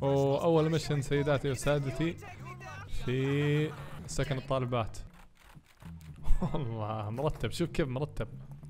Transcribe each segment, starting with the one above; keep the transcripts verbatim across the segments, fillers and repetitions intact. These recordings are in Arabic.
وأول مشن سيداتي وسادتي في سكن الطالبات. والله مرتب، شوف كيف مرتب.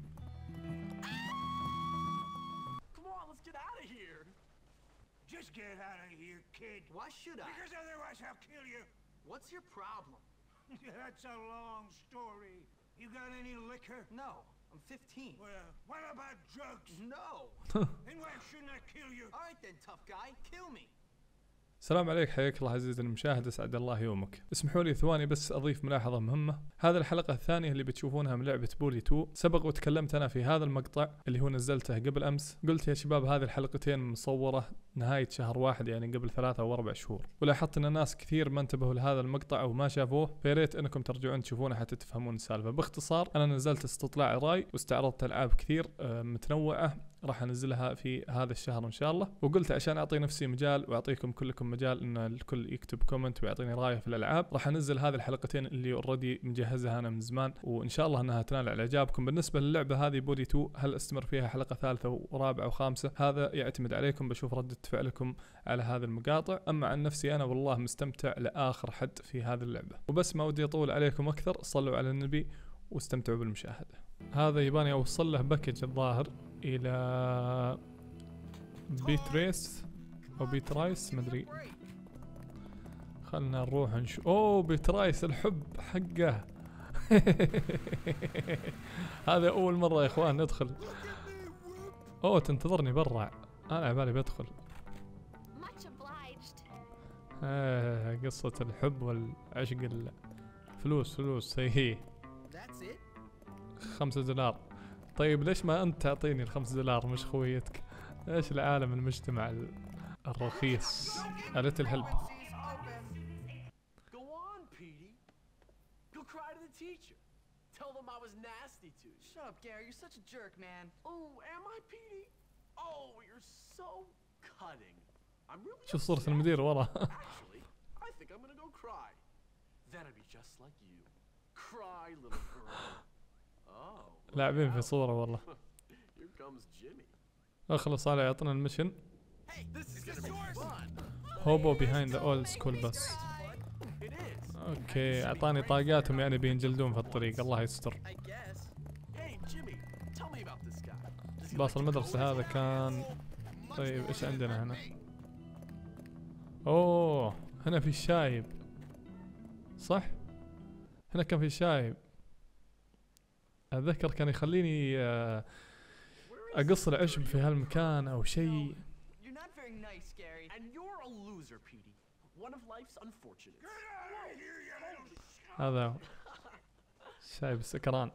Why should I? Because otherwise I'll kill you. What's your problem? That's a long story. You got any liquor? No, I'm fifteen. Well, what about drugs? No. Then why shouldn't I kill you? All right then, tough guy, kill me. السلام عليك، حياك الله عزيزي المشاهد، اسعد الله يومك. اسمحوا لي ثواني بس اضيف ملاحظه مهمه. هذه الحلقه الثانيه اللي بتشوفونها من لعبه بولي تو. سبق وتكلمت انا في هذا المقطع اللي هو نزلته قبل امس، قلت يا شباب هذه الحلقتين مصوره نهايه شهر واحد، يعني قبل ثلاثة او اربع شهور، ولاحظت ان الناس كثير ما انتبهوا لهذا المقطع او ما شافوه، فياريت انكم ترجعون تشوفونه حتى تفهمون السالفه. باختصار انا نزلت استطلاع راي واستعرضت العاب كثير متنوعه راح انزلها في هذا الشهر ان شاء الله، وقلت عشان اعطي نفسي مجال واعطيكم كلكم مجال ان الكل يكتب كومنت ويعطيني رايه في الالعاب، راح انزل هذه الحلقتين اللي اوريدي مجهزها انا من زمان، وان شاء الله انها تنال على اعجابكم. بالنسبه للعبه هذه بولي تو، هل استمر فيها حلقه ثالثه ورابعه وخامسه؟ هذا يعتمد عليكم، بشوف رده فعلكم على هذه المقاطع. اما عن نفسي انا والله مستمتع لاخر حد في هذه اللعبه، وبس ما ودي اطول عليكم اكثر، صلوا على النبي واستمتعوا بالمشاهده. هذا يباني اوصل له باكج الظاهر الى بيتريس او بيترايس مدري. خلنا نروح نشوف. اوه بيترايس الحب حقه. هذا اول مرة يا اخوان ندخل. اوه تنتظرني برا، انا عبالي بدخل. آه قصة الحب والعشق، الفلوس فلوس هي خمسة دولار. طيب ليش ما انت تعطيني الخمس دولار مش خويتك؟ ايش العالم المجتمع الرخيص. قالت الهلب. شوف صورة المدير ورا. لاعبين في صورة والله. اخلص على يعطينا المشن. هوبو behind the old school bus. اوكي اعطاني طاقاتهم، يعني بينجلدون في الطريق، الله يستر. باص المدرسة هذا كان. طيب ايش عندنا هنا؟ اوه هنا في الشايب صح؟ هنا كان في شايب، اتذكر كان يخليني اقص العشب في هالمكان او شيء. هذا شايب سكران.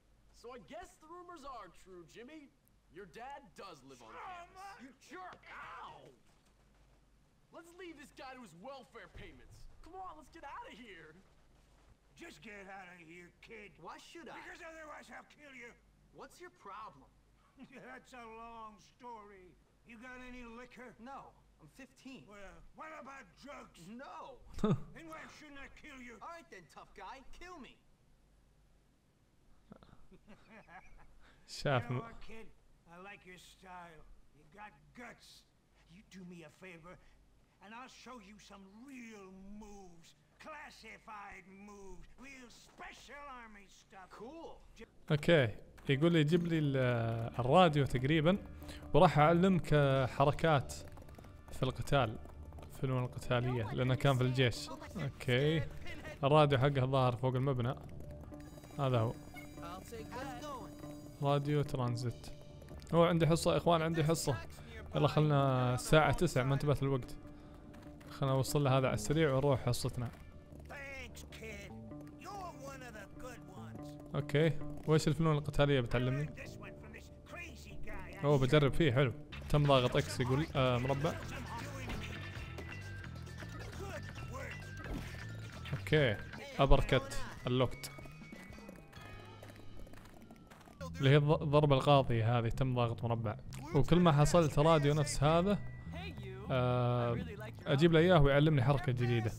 Just get out of here, kid. Why should I? Because otherwise I'll kill you. What's your problem? That's a long story. You got any liquor? No, I'm fifteen. Well, what about drugs? No. Then why shouldn't I kill you? All right then, tough guy, kill me. شاف. You know what, kid? I like your style. You got guts. You do me a favor, and I'll show you some real moves. Classified moves, real special army stuff. Cool. اوكي يقول لي جيب لي الراديو تقريبا، وراح اعلمك حركات في القتال، فنون القتالية، لانه كان في الجيش. اوكي الراديو حقه ظاهر فوق المبنى، هذا هو راديو ترانزيت. هو عندي حصة يا اخوان، عندي حصة. يلا خلنا الساعة تسعة، ما انتبهت الوقت، خلنا نوصل له هذا على السريع ونروح حصتنا. اوكي وايش الفنون القتالية بتعلمني؟ اوه بجرب فيه، حلو. تم ضاغط اكس يقول آه مربع. اوكي ابركت اللوكت اللي هي الضربة القاضية هذه، تم ضاغط مربع. وكل ما حصلت راديو نفس هذا آه اجيب له اياه ويعلمني حركة جديدة.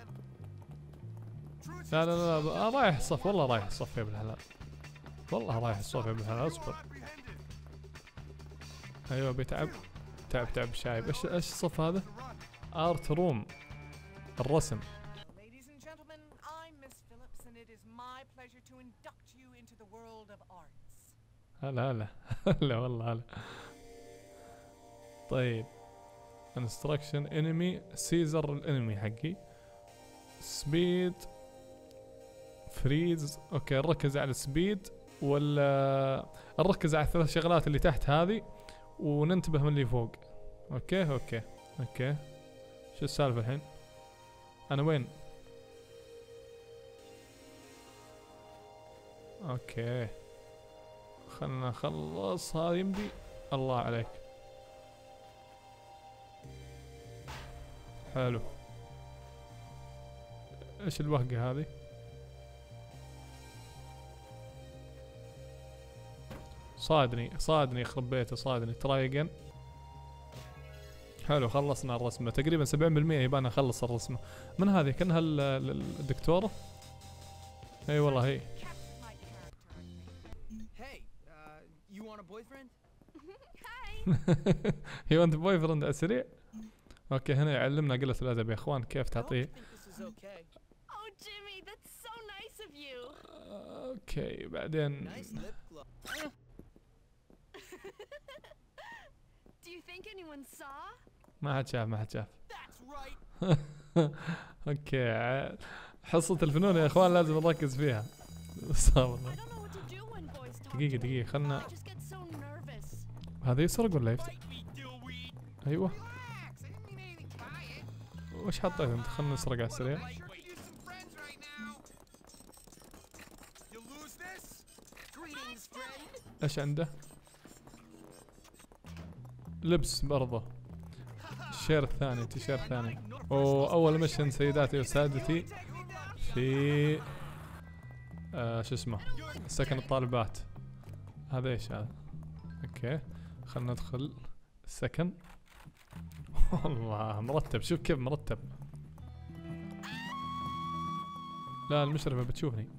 لا لا لا رايح الصف، والله رايح الصف يا ابن الحلال، والله رايح الصف يا ابن الحلال، اصبر. ايوه بيتعب، تعب تعب شايب. ايش ايش الصف هذا؟ ارت روم الرسم. Ladies and gentlemen, I'm Miss Phillips and it is my pleasure to induct you into the world of arts. هلا هلا هلا والله هلا. طيب انستراكشن انمي سيزر الانمي حقي سبيد فريز. اوكي نركز على السبيد ولا نركز على الثلاث شغلات اللي تحت هذه وننتبه من اللي فوق. اوكي اوكي اوكي شو السالفة الحين؟ انا وين؟ اوكي خلنا نخلص هذا يمدي. الله عليك حلو. ايش الوهقة هذه؟ صادني صادني يخرب بيته صادني. تراي اجين. حلو خلصنا الرسمة تقريبا سبعين بالمية يبقى نخلص الرسمة. من هذه كأنها الدكتورة. اي والله هي. Hey, uh, you want a boyfriend? هي وانت بوي فرند اسرع. اوكي هنا يعلمنا قلة الادب يا اخوان كيف تعطيه. This is okay. Oh, Jimmy, that's so nice of you. اوكي بعدين Nice lip gloss. Do you think anyone saw? ما حد شاف ما حد شاف. That's right. اوكي ع- حصة الفنون يا اخوان لازم نركز فيها. صابر. I don't know what to do when boys talk. دقيقة to me. دقيقة خلنا. I just get so nervous. هذا يسرق ولا يفتح؟ ايوه Relax. I didn't mean anything by it. وش حطيت انت؟ خلنا نسرق على السريع. Sure could use some friends right now. You lose this? Greetings, friend. ايش عنده؟ لبس برضه. الشير الثاني تيشيرت ثاني. واول مشن سيداتي وسادتي في آه شو اسمه سكن الطالبات. هذا ايش هذا؟ اوكي خلنا ندخل السكن. والله مرتب شوف كيف مرتب. لا المشرفة بتشوفني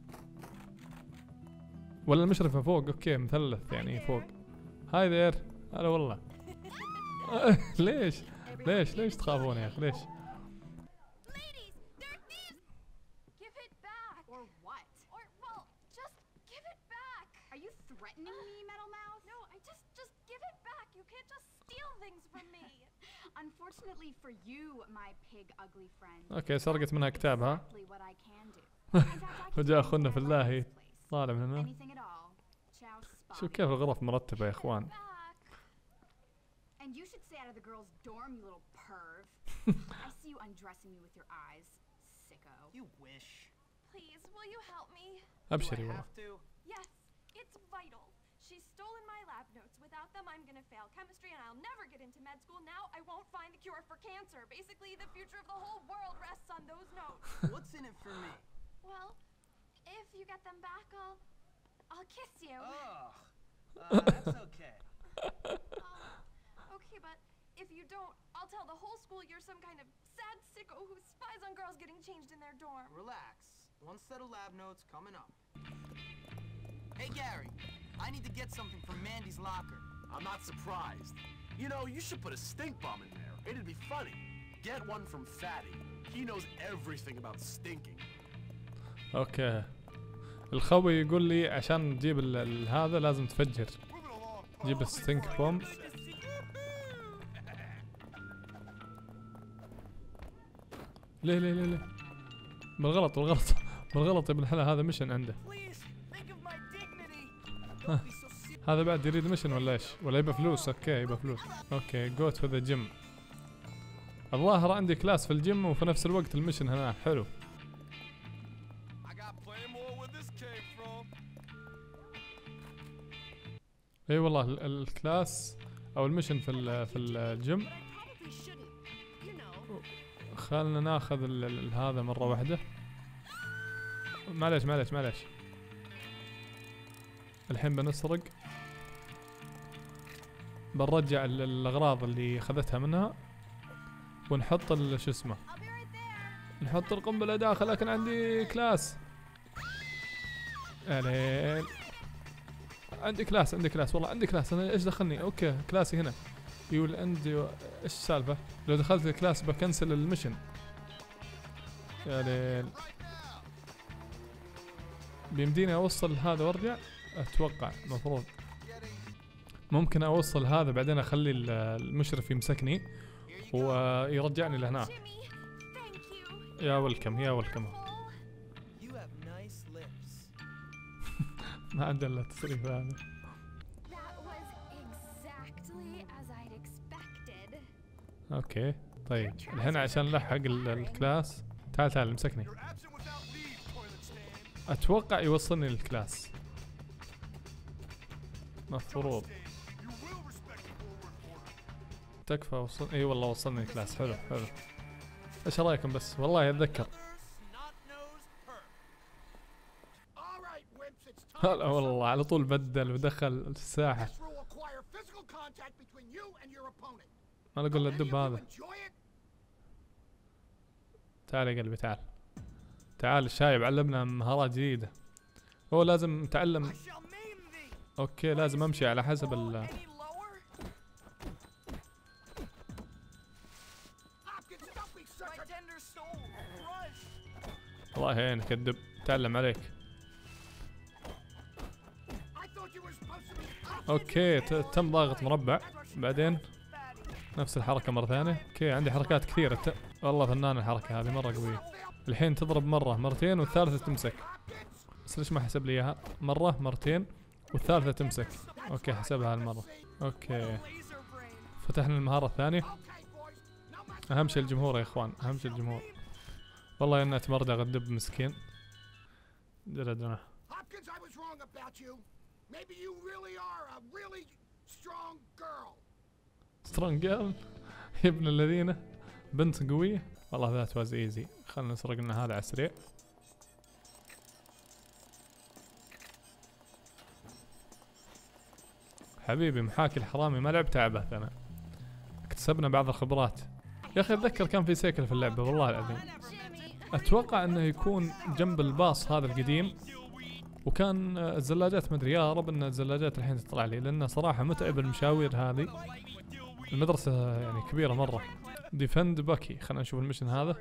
ولا المشرفة فوق. اوكي مثلث يعني فوق. هاي ذير. هلا والله. ليش ليش ليش تخافون يا اخي ليش؟ Ladies, they're thieves. Give it back. Or what? Or well, just give it back. Are you threatening me, Metal Mouth? No, I just just give it back. You can't just steal things from me. Unfortunately for you, my pig ugly friend. اوكي سرقت منها كتاب ها. Exactly what I can do. In fact, I can وجاء do اخونا في whatever I الله like this place. طالع من هنا. Anything at all. Ciao, شوف Spotty. كيف الغرف مرتبة يا اخوان. Back. And you should stay out of the girls' dorm, you little perv. I see you undressing me with your eyes, sicko. You wish. Please, will you help me? ابشري Do I والله. have to? Yes, it's vital. She's stolen my lab notes. Without them, I'm gonna fail chemistry and I'll never get into med school. Now I won't find the cure for cancer. Basically, the future of the whole world rests on those notes. What's in it for me? Well, if you get them back, I'll I'll kiss you. Oh, uh, that's okay. Um, okay, but if you don't, I'll tell the whole school you're some kind of sad sicko who spies on girls getting changed in their dorm. Relax. One set of lab notes coming up. Hey, Gary. I need to get something from Mandy's locker. I'm not surprised. You know, you should put a stink bomb in there. It'd be funny. Get one from Fatty. He knows everything about stinking. اوكي الخوي يقول لي عشان تجيب ال- ال- هذا لازم تفجر. جيب الستينك بوم. ليه ليه ليه ليه بالغلط بالغلط بالغلط يا ابن الحلال. هذا مشن عنده. Please, think of my dignity. Don't be so serious. هذا بعد يريد مشن ولا ايش؟ ولا يبى فلوس؟ اوكي يبى فلوس. اوكي جو تو ذا جيم. الظاهر عندي كلاس في الجيم وفي نفس الوقت المشن هنا. حلو. I got plenty more where this came from. اي والله ال- الكلاس او المشن في ال- في الجيم. But I probably shouldn't. You know. خلنا ناخذ ال- ال- هذا مرة واحدة. معليش معليش معليش. الحين بنسرق. بنرجع ال- الأغراض اللي أخذتها منها ونحط ال- شو اسمه. I'll be right there. نحط القنبلة داخل لكن عندي كلاس. ألين. عندي كلاس عندي كلاس والله عندي كلاس. أنا إيش دخلني؟ أوكي كلاسي هنا. يقول عندي ايش السالفة؟ لو دخلت الكلاس بكنسل المشن. يا ليل. بيمديني اوصل هذا وارجع؟ اتوقع مفروض. ممكن اوصل هذا بعدين اخلي المشرف يمسكني ويرجعني لهناك. يا ويلكم يا ويلكم. ما عنده الا التصريف هذا. اوكي طيب الحين عشان نلحق الكلاس. تعال تعال امسكني. اتوقع يوصلني للكلاس مفروض. تكفى وصل. اي والله وصلني الكلاس. حلو حلو. ايش رايكم بس؟ والله اتذكر. هلا والله على طول بدل ودخل الساحة. ما اقول له الدب هذا. تعال يا قلبي تعال. تعال الشايب علمنا مهارات جديدة. هو لازم نتعلم. اوكي لازم امشي على حسب ال الله يعينك الدب. تعلم عليك. اوكي تم ضاغط مربع بعدين نفس الحركة مرة ثانية. اوكي عندي حركات كثيرة. ت... والله فنان الحركة هذه مرة قوية. الحين تضرب مرة مرتين والثالثة تمسك. بس ليش ما حسب لي اياها؟ مرة مرتين والثالثة تمسك. اوكي حسبها هالمرة. اوكي فتحنا المهارة الثانية. اهم شيء الجمهور يا اخوان. اهم شيء الجمهور. والله انها تمردغ الدب مسكين. جلدنا. سترونج جيرل يا ابن الذين. بنت قوية. والله ذات واز ايزي. خلنا نسرق لنا هذا على السريع. حبيبي محاكي الحرامي ما لعبت عبث انا. اكتسبنا بعض الخبرات. يا اخي اتذكر كان في سيكل في اللعبة والله العظيم. اتوقع انه يكون جنب الباص هذا القديم. وكان الزلاجات مدري. يا رب ان الزلاجات الحين تطلع لي لانه صراحة متعب المشاوير هذه. المدرسة يعني كبيرة مرة. ديفند باكي. خلنا نشوف المشن هذا.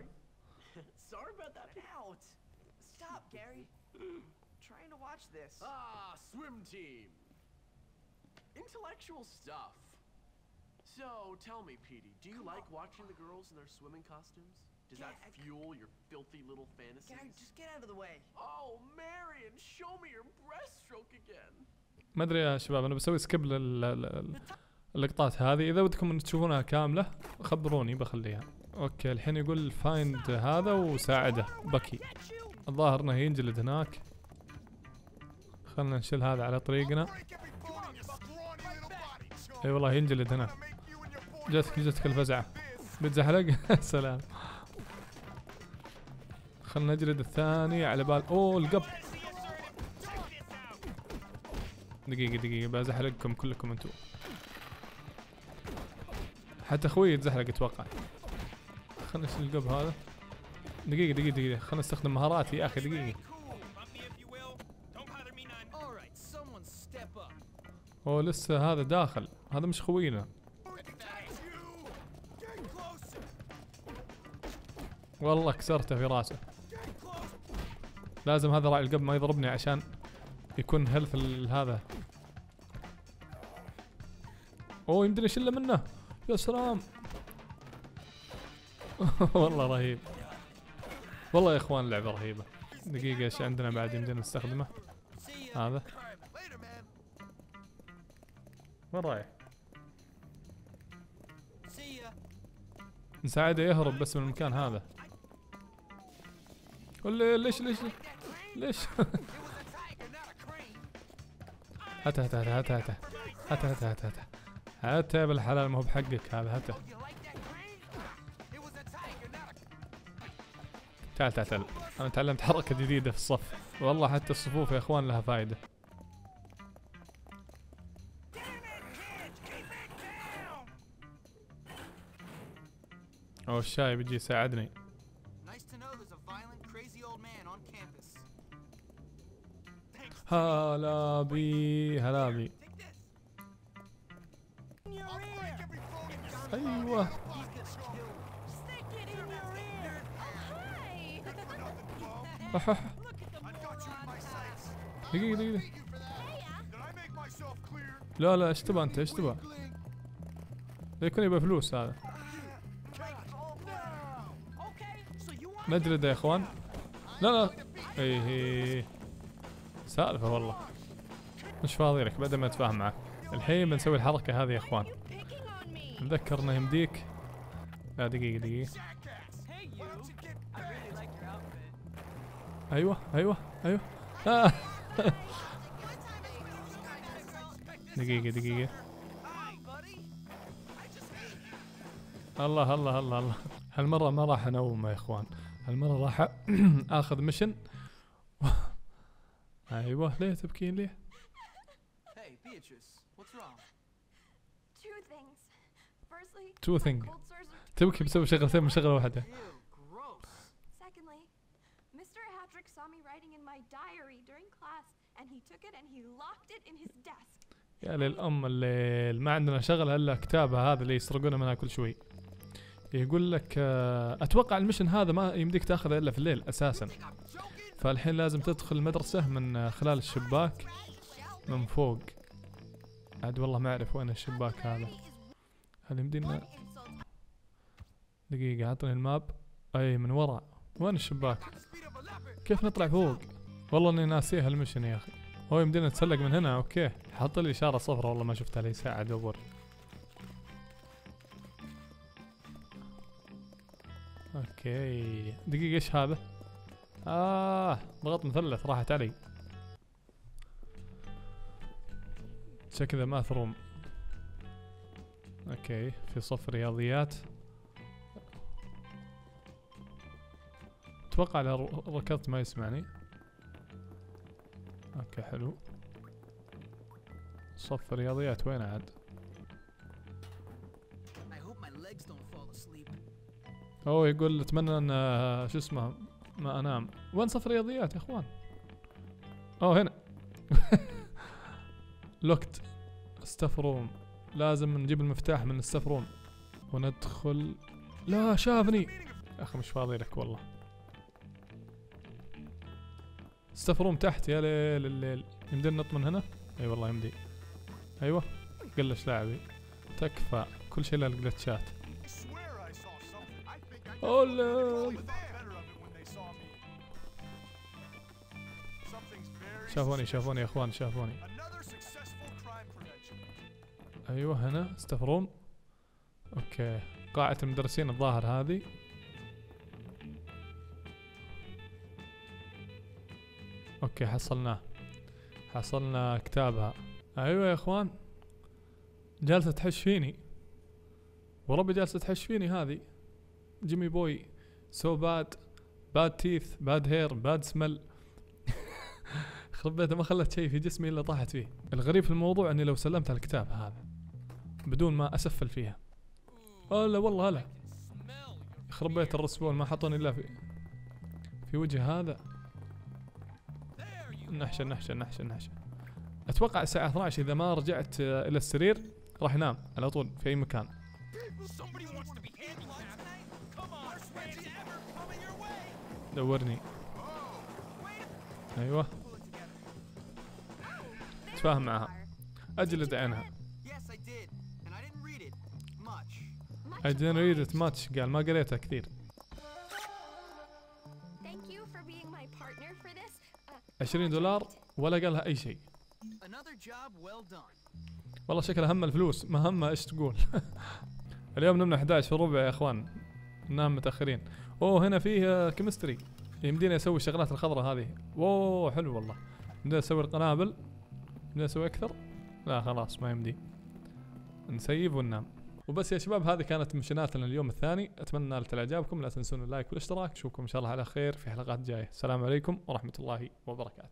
Intellectual stuff. So, tell me, Petey, do you like watching the girls in their swimming costumes? Does that fuel your filthy little fantasies? Gary, just get out of the way. Oh, Marion, show me your breaststroke again. ما ادري يا شباب انا بسوي سكيب لل اللقطات هذه. اذا ودكم ان تشوفونها كاملة خبروني بخليها. اوكي الحين يقول فايند هذا وساعده باكي. الظاهر انه ينجلد هناك. خلنا نشيل هذا على طريقنا. اي والله ينجلد هنا. جاتك جاتك الفزعة. بتزحلق. سلام. خلنا نجلد الثاني على بال. اوه القب. دقيقة دقيقة بزحلقكم كلكم انتو. حتى اخوي يتزحلق اتوقع. خلنا نشيل القب هذا. دقيقة دقيقة دقيقة. خلنا نستخدم مهاراتي يا اخي. دقيقة. اوه لسه هذا داخل. هذا مش خوينا. والله كسرته في راسه. لازم هذا راعي القب ما يضربني عشان يكون هيلث هذا. اوه يمديني اشيله منه. يا سلام. والله رهيب. والله يا اخوان اللعبة رهيبة. دقيقة ايش عندنا بعد يمدينا نستخدمه؟ هذا. وين رايح؟ نساعده يهرب بس من المكان هذا. ولا ليش ليش ليش؟ هاته هاته هاته هاته هاته هاته هاته هاته هاته هاته بالحلال ما هو بحقك هذا. هاته تعال تعال تعال. انا تعلمت حركة جديدة في الصف. والله حتى الصفوف يا اخوان لها فايدة. اوه الشاي بيجي يساعدني. هلا بي هلا بي. ايوه أح. دقيقة دقيقة لا لا ايش تبغى انت ايش تبغى؟ يكون يبغى فلوس هذا. نجلد يا اخوان. لا لا ايه سالفة والله مش فاضي لك بعد ما اتفاهم معك. الحين بنسوي الحركة هذه يا اخوان. نذكر انه يمديك. لا دقيقة دقيقة. ايوه ايوه ايوه آه. دقيقة دقيقة. الله الله الله الله. هالمرة ما راح انوم يا اخوان. هالمرة راح اخذ مشن. ايوه ليه تبكين ليه؟ Two things. تبكي بسبب شغلتين من شغلة واحدة. Secondly, Mister Hattrick saw me writing in my diary during class and he took it and he locked it in his desk. يا للأم الليل ما عندنا شغلة إلا كتابة هذا اللي يسرقونه منها كل شوي. يقول لك أتوقع المشن هذا ما يمديك تاخذه إلا في الليل أساسا. فالحين لازم تدخل المدرسة من خلال الشباك من فوق. عاد والله ما أعرف وين الشباك هذا. هل يمدينا؟ دقيقة أعطني الماب. أي من وراء. وين الشباك؟ كيف نطلع فوق؟ والله إني ناسيها المشن يا أخي. هو يمدينا نتسلق من هنا. أوكي حط لي إشارة صفرة والله ما شفتها لي ساعة أدور. أوكي دقيقة إيش هذا؟ آه ضغط مثلث راحت علي. شكله ماث روم. اوكي في صف رياضيات. اتوقع لو ركضت ما يسمعني. اوكي حلو. صف رياضيات وين عاد؟ اوه يقول اتمنى ان شو اسمه ما انام. وين صف رياضيات يا اخوان؟ اوه هنا. لوكت ستاف روم. لازم نجيب المفتاح من الستاف روم وندخل. لا شافني يا اخي مش فاضي لك والله. ستاف روم تحت يا ليل الليل. يمدينا نط من هنا؟ اي أيوة والله يمدي. ايوه قلش لاعبي تكفى كل شيء للجلتشات. اولا شافوني شافوني يا اخوان شافوني. ايوه هنا ستاف روم. اوكي قاعة المدرسين الظاهر هذه. اوكي حصلناه. حصلنا كتابها. ايوه يا اخوان جالسة تحش فيني وربي جالسة تحش فيني هذه. جيمي بوي سو باد باد تيث باد هير باد سمل. خرب بيته ما خلت شيء في جسمي الا طاحت فيه. الغريب في الموضوع اني لو سلمت الكتاب هذا بدون ما اسفل فيها. لا والله هلا خرب بيت الرسبول ما حطوني الا في في وجه هذا. نحشة نحشة نحشة نحشة. اتوقع الساعة اثنعش عشر اذا ما رجعت الى السرير راح انام على طول في اي مكان. دورني. ايوه تفاهم معها. اجلد عينها. I didn't read it much. قال ما قريتها كثير. عشرين دولار ولا قالها اي شيء. والله شكلها هم الفلوس ما همها ايش تقول. اليوم نمنا احد عشر وربع يا اخوان. ننام متاخرين. اوه هنا فيه كيمستري. يمدينا اسوي الشغلات الخضراء هذه. اوه حلو والله. بدنا نسوي القنابل. بدنا نسوي اكثر. لا خلاص ما يمدي. نسيب وننام. وبس يا شباب هذه كانت مشيناتنا اليوم الثاني. اتمنى نالت اعجابكم. لا تنسون اللايك والاشتراك. نشوفكم ان شاء الله على خير في حلقات جايه. السلام عليكم ورحمة الله وبركاته.